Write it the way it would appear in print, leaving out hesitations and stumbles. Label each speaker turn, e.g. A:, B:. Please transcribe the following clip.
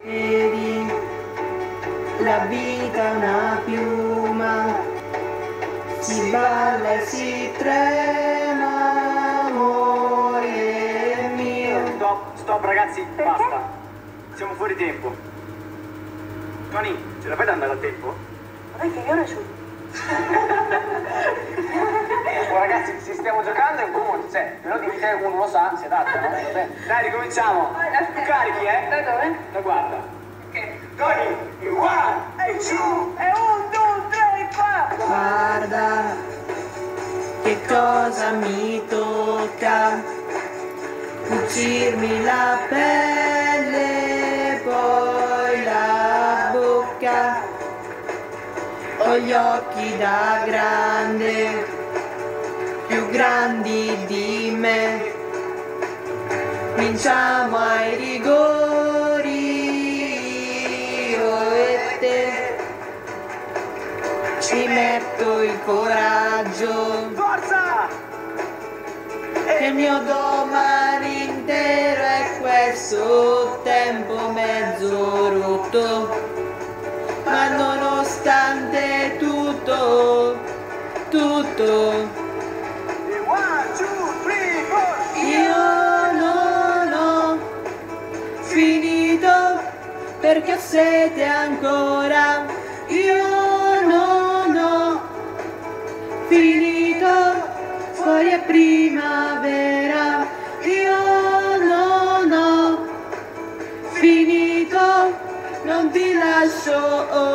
A: Vedi, la vita è una piuma, si balla e si trema, amore mio.
B: Stop ragazzi, basta. Siamo fuori tempo. Tony, ce la fai ad andare a tempo?
C: Ma che ore su?
B: Oh, ragazzi, se stiamo giocando è un conto, cioè, però di te uno lo sa, si adatta, no? Dai, ricominciamo. Tu carichi,
C: Da dove?
B: Da guarda.
C: Ok.
B: Tony, one, e two,
C: E 1, 2, 3, 4!
A: Guarda che cosa mi tocca, cucirmi la pelle, poi la bocca, ho gli occhi da grande, più grandi di me, vinciamo ai rigori, io e te, ci metto il coraggio,
B: forza!
A: che il mio domani intero è questo tempo mezzo rotto, ma nonostante tutto,
B: E one, two, three, four!
A: io non ho finito perché ho sete ancora, io non ho finito, fuori è primavera, io non ho finito, non ti lascio